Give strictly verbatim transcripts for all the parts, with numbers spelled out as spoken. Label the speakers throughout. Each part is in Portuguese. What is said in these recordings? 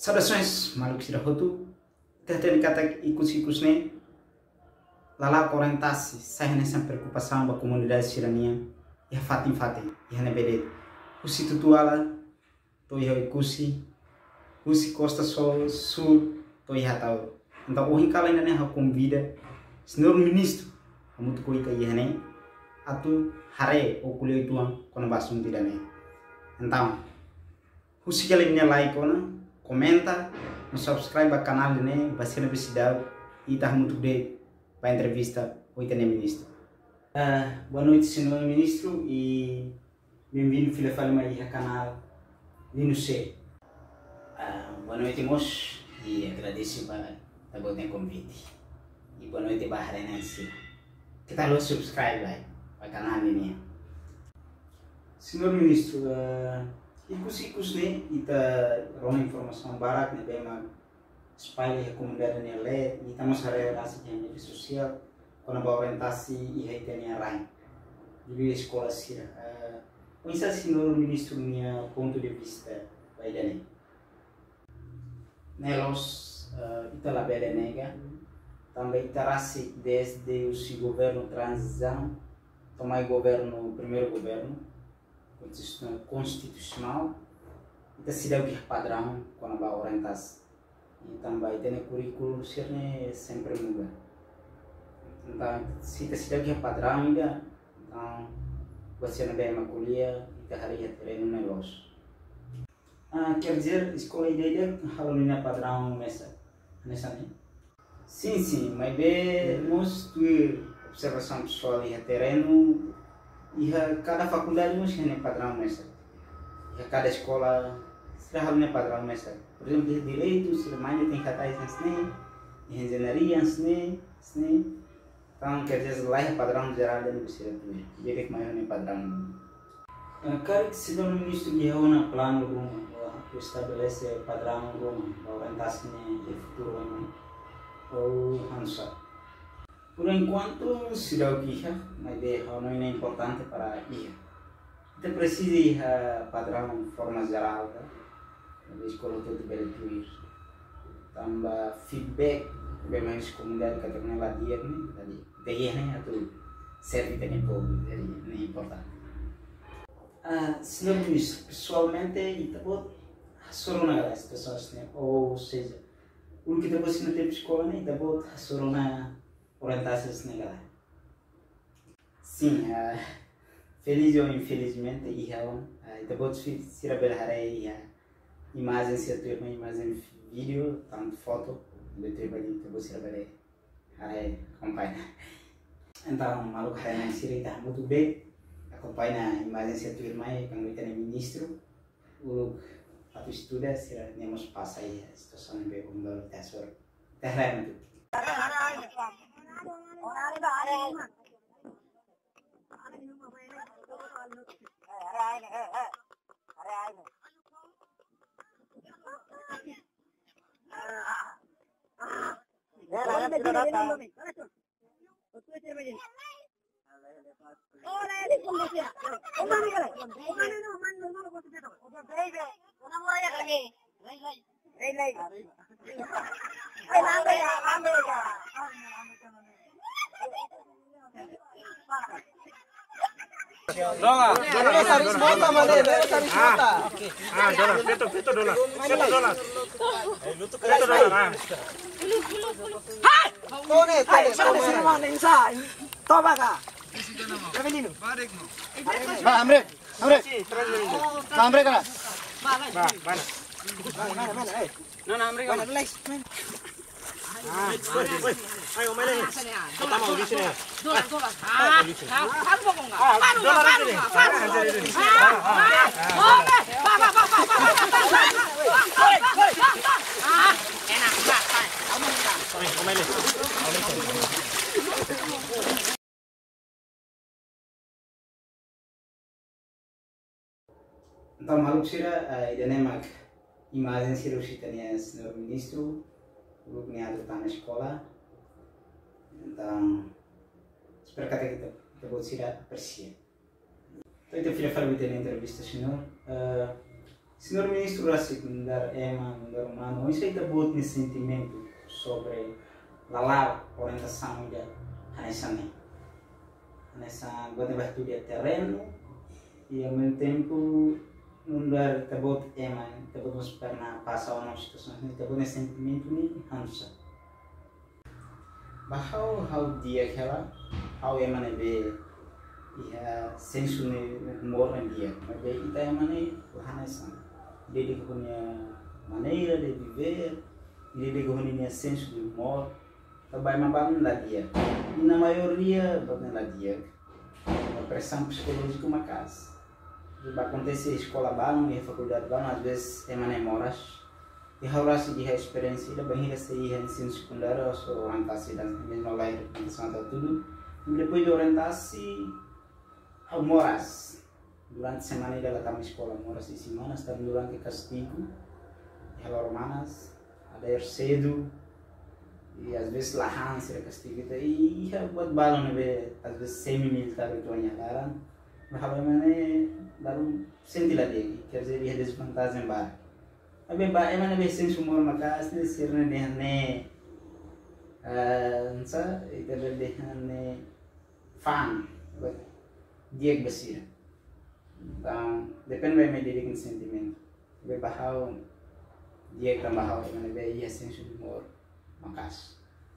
Speaker 1: Saudações, malucos de Rahotu. Tertene kata ikus-ikus ne. Lala orang tasi, saya nessa preocupação com a comunidade sirania. E a fatim fatim, e a nebedet. Usi tutuala, to ia ikusi. Usi costa sul, sul, to ia tau. Então o hinkala ainda ne ha convida. Senhor ministro, muito coisa ia ne. Atu hare o kulio tuang kona basum tidak ne. Então, usi kali ne like ona. Comenta, nos subscribe ao canal né, vai ser necessidade e está muito bem para a entrevista com o ministro. Uh, boa noite, senhor ministro, e bem-vindo, filha Falima, ao canal Lino C. Uh, boa noite, moço, e agradeço por o convite. E boa noite, Bahreirense. Que tal o subscribe aí, ao canal Lino? Senhor ministro, uh, ikus-ikus ne ita rona informação barat ne bema espalha a comunidade ne le e estamos a relasi de rede social com a orientação e a tenia rai de escola sira o insa senhor ministro minha ponto de vista vai dane nelos ita la bela nega também tarasi desde o seu governo transição tomai governo primeiro governo constitucional e cidade que padrão quando vai orientar e também tem currículo sempre sempre muda então se a cidade que padrão ainda então você não vai maculia e terraria terreno negócio ah quer dizer escola ideia halolina padrão nessa nessa né sim sim mas bem mostrar observação pessoal e terreno e cada faculdade nós tem padrão nessa e cada escola será halnya padrão nessa por exemplo direito cerimônia tem catais nesse engenharia nesse nesse então quer dizer lá é padrão geral da universidade jadi que maior é padrão cara que se dá no ministro de reúna plano do estabelece padrão do orientação de futuro ou hansa. Por enquanto, se dá o que é, mas não é importante para a I A. Então precisa de padrão forma geral, da escola toda bem incluir. Também feedback, bem mais comunidade que tem lá dia, né? Daí né, tu serve também pouco, é importante. Ah, senhor ministro, pessoalmente, está bom, só não é as pessoas, né? Ou seja, o que depois não tem escola, né? Está bom, só não é orientação negada. Sim, uh, feliz ou infelizmente, e uh, depois de ser a belharei a imagem se tu uma imagem vídeo, tanto foto, de tu vai depois ser a belharei harei acompanha. Então, maluco harei na siri tá muito bem, acompanha a imagem se tu irmã e quando tem ministro, o atu estuda se nemos passa aí a situação bem como do tesoro. Terreno.
Speaker 2: Dolar, dolar, saris mota mana? Saris mota. Ah, dolar, peto, peto dolar, peto dolar. Peto dolar. Hai, kone, kone, kone. Sirman insan, toba ka. Revenino. Ba, amre, amre. Amre kana. Ba, mana? Mana, mana, eh. Nana amre kana. Mana, relax, man. Ah, ayo main lagi. Kita mau di sini. Dolar, dolar. Ah, kamu mau enggak? Baru, baru, baru. Ah, oke. Pak, pak, pak, pak, pak. Ah, enak enggak? Kamu enggak? Ayo main lagi.
Speaker 1: Então, maluco sira, a Idanemak, imagem sira o chitania senhor ministro. O grupo está na escola, então espero que kita kita buat sila aprecia. Então, filha falou na entrevista, senhor, uh, Senhor Ministro, assim, mandar Ema, mandar humano, isso aí está bom nesse sentimento sobre a lá orientação da Hanesane. Nessa guarda de terreno e ao mesmo tempo mandar está bom Ema, está bom nos perna passar uma situação, está bom nesse sentimento ni Hansa. Mas how how dia aquela, how Ema ne be ia senso ne humor ne dia, mas be ita Ema ne Hanesane. Ele punya maneira de viver, ele punya senso de humor, também mabang na dia. E na maioria, bang na dia, uma pressão psicológica uma casa. Vai acontecer escola bang, e faculdade bang, às vezes é mané moras. E a hora se de experiência, ele bem receber em ensino secundário, ou só orientar-se da mesma lá em orientação até tudo. E depois de orientar-se ao moras. Durante a semana ela está na escola, mora seis semanas, está durante o castigo, ela hermanas, a ir cedo, e às vezes lá Hans era castigo, e ia buat balão, às vezes semi-militar itu hanya larang, mas kalau mana baru senti lah dia, quer dizer ia desvantagem bar. Tapi ba emang nabe sem semua makas ni sirna deh ne, nsa itu deh ne fan, dia besar. Então, depende do meu direito de sentimento. Vai barrar o dia que barrar o meu bem e a senso de humor, macas.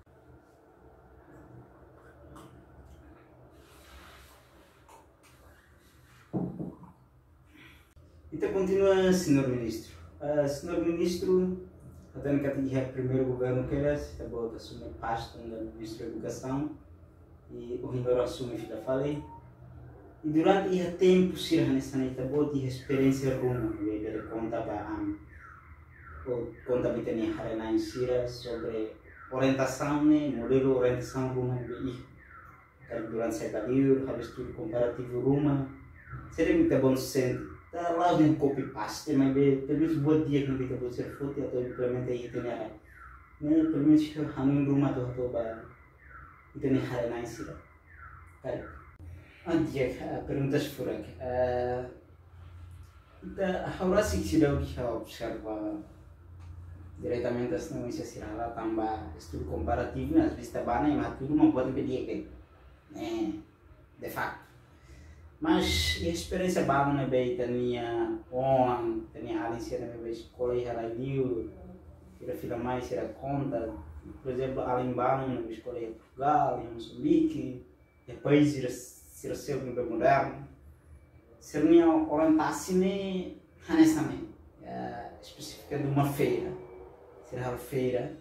Speaker 1: Então continua, senhor ministro. Uh, senhor ministro, até no que é o primeiro governo que ele está bom assumir pasta do ministro da Educação e o Ribeiro assume a falei. E durante esse tempo, se a necessidade de experiência rumo, ele conta para o conta que tem a em Sira sobre orientação, modelo orientação rumo de durante esse período, o estudo comparativo rumo, seria muito bom se tá lá um copy paste, mas pelo menos bom dia que não fica bom ser foto atau implementa isso tem a, né? Pelo menos hanging rumah tu atau ba itu ni hari em Sira, cara. Andiak, perguntas furak. Kita harus sih sudah bisa observa diretamente as não se será tambah estudo comparativo nas vista bana e tudo membuat dia que, né, de facto. Mas a experiência bana na bem tinha on, tinha além se na bem escola e ela viu, era filha mais era conta, por exemplo além bana na escola em Portugal, em Moçambique, e países ser seu nível moderno, ser minha orientação nem honestamente específica de uma feira, ser a feira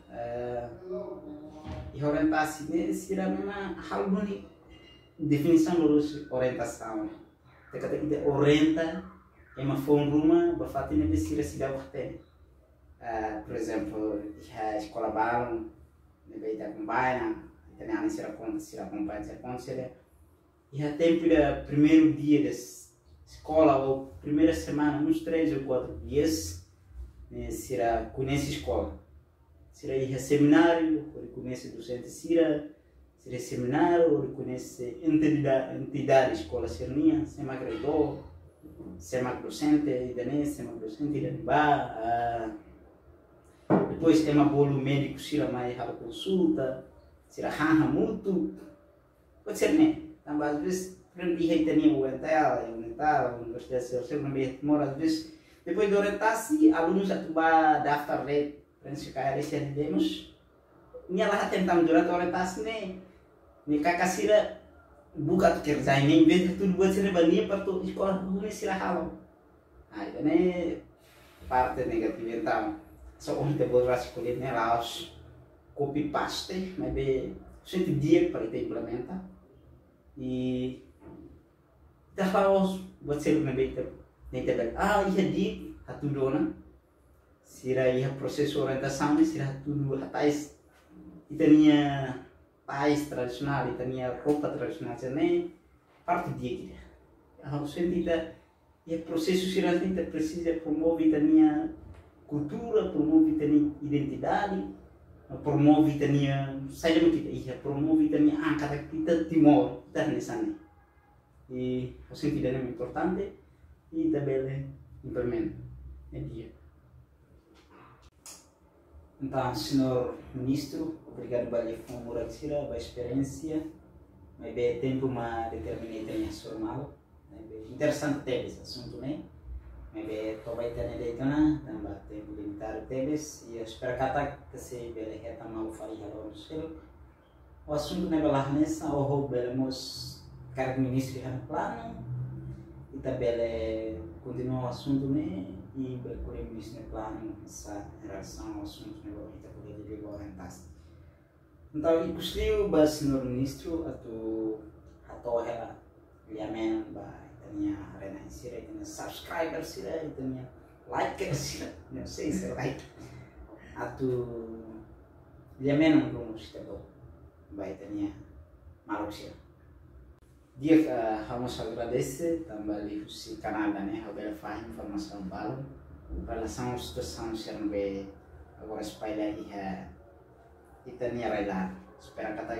Speaker 1: e orientação nem ser a mesma algo de definição de orientação, te kata kita orienta é uma forma uma bafati nem ser se dá você, por exemplo a escola balão nem vai dar com baina, tem a ser a conta ser acompanha ser conselho. E a tempo do primeiro dia da escola, ou primeira semana, uns três ou quatro dias, né, será conhece a escola. Será ir a seminário, ou conhece docente, será será seminário, ou conhece entidade, entidade escola serninha, sema credor, sema docente, idane, sema docente, idane ba. Depois tem uma bolo médico, será mais a consulta, será hanha muito, pode ser, né? Também às vezes aprendi a ter o orientar, orientar, a universidade social não me demora às vezes depois de orientar-se alunos a tubar daftar rei para se cair esse demos minha lá tentamos durante a orientar-se nem nem cacacira buka tu kerja ini em vez de tudo buat sini bani para tu escola ini sila halau ah itu ne parte negativa então só onde vou ras kulit ne laos copy paste mas be sente dia para te implementar e terus buat ser lebih terbaik. Ah iya di satu dona, sira iya proses orientação ni sira tudo atais itania tais tradicional itania roupa tradicional cene parte dia kita. Harus kita ia processo sira kita precisa promover itania cultura, promover itania identidade, promover itania saja kita ia promover itania angkat kita timor kita di sana. E o sentido é muito importante e também implementa. é dia. Então, senhor ministro, obrigado pela informação, pela experiência. Mas bem tempo uma determinada linha formal. Interessante teves assunto, né? Mas bem tô vai ter eleito na, também tempo limitado teves e espero que até que se bele reta mal faria lá no céu. O assunto né bela nessa ou belemos cargo ministro no plano e também continua o assunto né e bele por ministro no plano essa relação ao assunto né bela kita poder de orientar. Então, eu gostaria de senhor ministro atu atau ela liamen ba tanya arena sira tanya subscriber sira tanya like sira não sei se like atu liamen como está bom ba tanya malu sira dia que vamos agradecer também o canal da né agora faz informação balu relação à situação serve agora espalhar e kita ni rela espera kata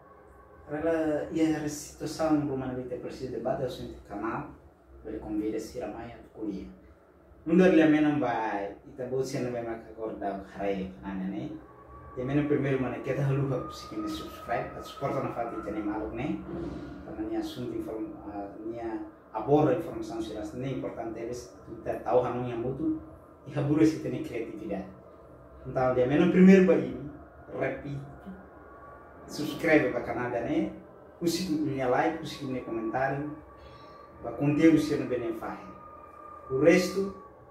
Speaker 1: rela ia situação rumah kita presi debat ao seu canal beri convida si ramai atau kuliah nundar dia menam vai kita buat sih namanya mak acorda hari kanan ni dia menam primeiro mana kita halu hap si kini subscribe atau support na fati tani maluk ni karena ni assunto inform ni abor informação siras ni importante es kita tahu hanu yang butuh ihaburu si tani kreatividade então dia menam primeiro bayi repito, subscreve para o canal da né, curte minha like, curte meu comentário, para conteúdo ser no benefício. O resto,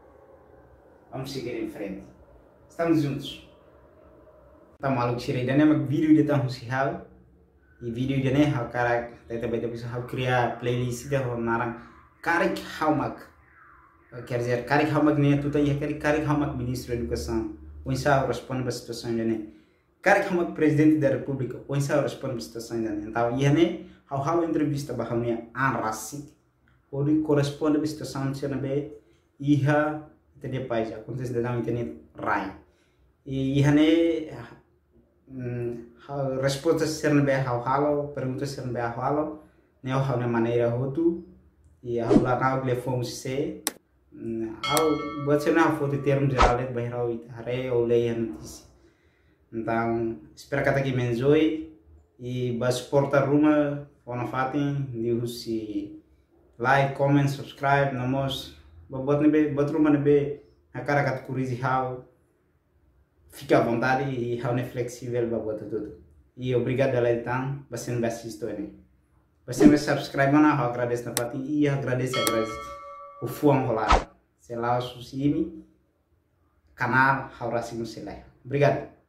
Speaker 1: vamos seguir em frente. Estamos juntos. Tá maluco, tirei da né, mas vídeo de tão musical e vídeo de né, o cara tenta bem depois how criar playlist de how narang karik how mak, quer dizer karik how mak né, tu tá aí karik karik how mak ministro da educação, o insau responde para a situação de né. Karik hamak presidente da república o insau responde para a situação da então ia né how how entrevista bahawnya anrasik o de corresponde para a situação de na be iha tadi país acontece dalam internet rai e iha né resposta ser na be how halo pergunta ser na be how halo né how na maneira hotu e how lá na gle fomos se how buat ser na foto termo geral de bahirau itare ou leia notícia. Então, espero que aqui me enjoy e vai suportar Ruma, fona fatin, dius e like, comment, subscribe, namos, bot nebe, bot Ruma nebe, a cara cat curizi how, fica à vontade e how ne flexível para botar tudo. E obrigado a lá então, você não vai assistir né. Você vai subscribe na, how agradeço na fatin e agradeço agradeço o fuam rolar, sei lá o susimi, canal, how racimo sei lá. Obrigado.